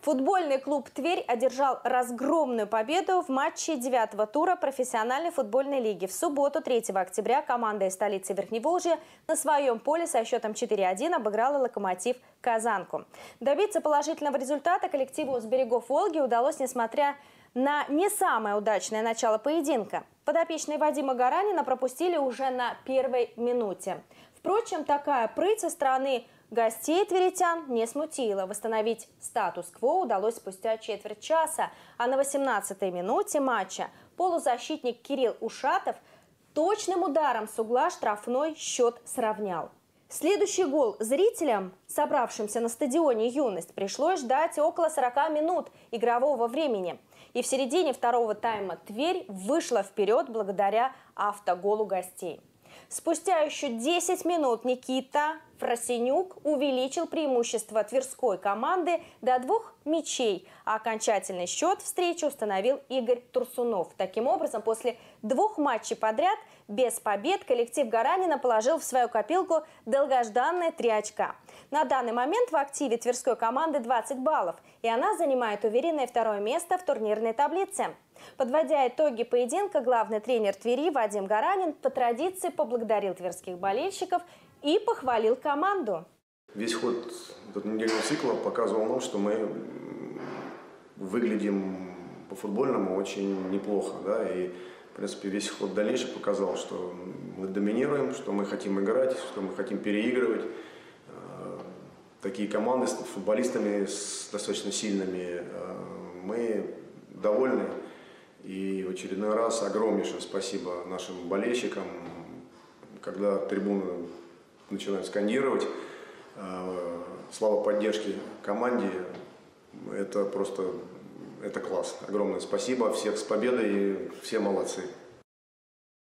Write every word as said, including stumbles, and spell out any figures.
Футбольный клуб «Тверь» одержал разгромную победу в матче девятого тура профессиональной футбольной лиги. В субботу, третьего октября, команда из столицы Верхневолжья на своем поле со счетом четыре один обыграла «Локомотив» Казанку. Добиться положительного результата коллективу с берегов Волги удалось, несмотря на не самое удачное начало поединка. Подопечные Вадима Гаранина пропустили уже на первой минуте. Впрочем, такая прыть со стороны гостей тверитян не смутила. Восстановить статус-кво удалось спустя четверть часа. А на восемнадцатой минуте матча полузащитник Кирилл Ушатов точным ударом с угла штрафной счет сравнял. Следующий гол зрителям, собравшимся на стадионе «Юность», пришлось ждать около сорока минут игрового времени. И в середине второго тайма Тверь вышла вперед благодаря автоголу гостей. Спустя еще десять минут Никита Фросенюк увеличил преимущество тверской команды до двух мячей, а окончательный счет встречи установил Игорь Турсунов. Таким образом, после двух матчей подряд без побед коллектив Гаранина положил в свою копилку долгожданные три очка. На данный момент в активе тверской команды двадцать баллов, и она занимает уверенное второе место в турнирной таблице. Подводя итоги поединка, главный тренер Твери Вадим Гаранин по традиции поблагодарил тверских болельщиков и похвалил команду. Весь ход этого недельного цикла показывал нам, что мы выглядим по-футбольному очень неплохо. Да? И, в принципе, весь ход дальнейший показал, что мы доминируем, что мы хотим играть, что мы хотим переигрывать. Такие команды с футболистами с достаточно сильными. Мы довольны. И в очередной раз огромнейшее спасибо нашим болельщикам, когда трибуны начинают скандировать слова поддержки команде, это просто это класс. Огромное спасибо, всех с победой, все молодцы.